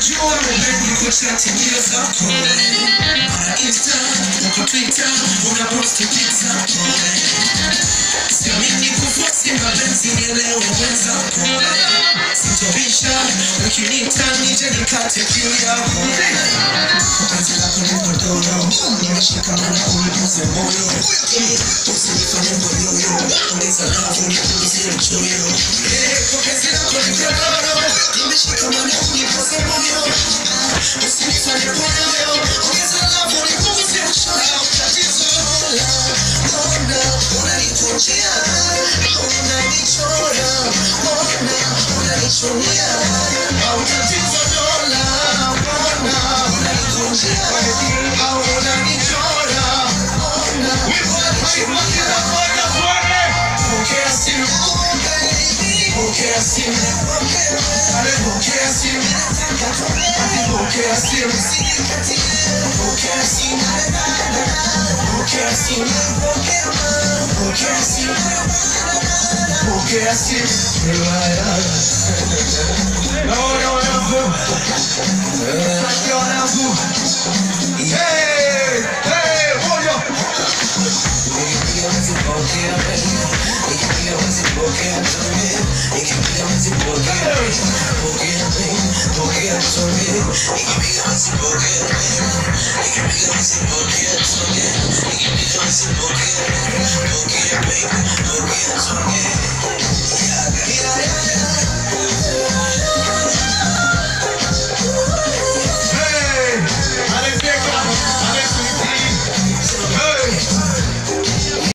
unajua upendi kuchati njia zako. Mara Insta, uko Twitter, unaposti pizza. Siamini kufosi mapenzi nielewe wenzako. Sitobisha, ukiniita nije nikate kiu yako. Penzi lako ni godoro, nimeshikamana unipuze moyo. Usinifanye mboyoyo, ongeza lavu nipunguzie mchoyo. Penzi lako ni godoro, nimeshikamana unipuze moyo. Usinifanye mboyoyo, ongeza lavu nipunguzie mchoyo. Tatizo mbona unanikunjia, unanichora, mbona unanichunia. Au tatizo dola, mbona unanikunjia, au unanichora, mbona unanichunia. Pokea simu, pokea simu, pokea simu, pokea simu, pokea simu, pokea simu, pokea simu, pokea simu. Hey, hey, moyo.